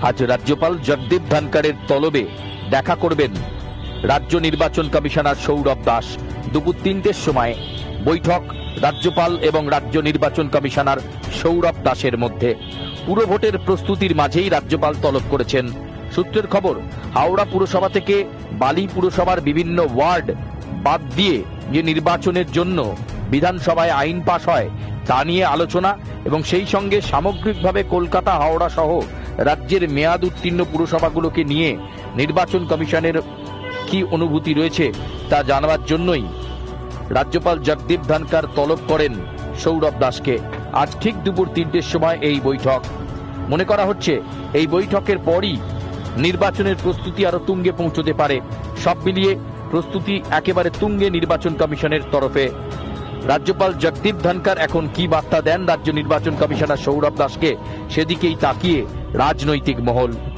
আজ রাজ্যপাল জগদীপ ধনকরের তলবে দেখা করবেন রাজ্য নির্বাচন কমিশনার সৌরভ দাস। দুপুর ৩টের সময় বৈঠক রাজ্যপাল এবং রাজ্য নির্বাচন কমিশনার সৌরভ দাসের মধ্যে। পুরো ভোটের প্রস্তুতির মাঝেই রাজ্যপাল তলব করেছেন। সূত্রের খবর, হাওড়া পুরসভা থেকে বালি পুরসভার বিভিন্ন ওয়ার্ড বাদ দিয়ে যে নির্বাচনের জন্য বিধানসভায় আইন পাশ হয় তা নিয়ে আলোচনা এবং সেই সঙ্গে সামগ্রিকভাবে কলকাতা, হাওড়া সহ রাজ্যের মেয়াদ উত্তীর্ণ পুরসভাগুলোকে নিয়ে নির্বাচন কমিশনের কি অনুভূতি রয়েছে তা জানাবার জন্যই রাজ্যপাল জগদীপ ধনকর তলব করেন সৌরভ দাসকে। আজ ঠিক দুপুর ৩টের সময় এই বৈঠক। মনে করা হচ্ছে এই বৈঠকের পরই নির্বাচনের প্রস্তুতি আরো তুঙ্গে পৌঁছতে পারে। সব মিলিয়ে প্রস্তুতি একেবারে তুঙ্গে নির্বাচন কমিশনের তরফে। রাজ্যপাল জগদীপ ধনকর এখন কি বার্তা দেন রাজ্য নির্বাচন কমিশনার সৌরভ দাসকে, সেদিকেই তাকিয়ে রাজনৈতিক মহল।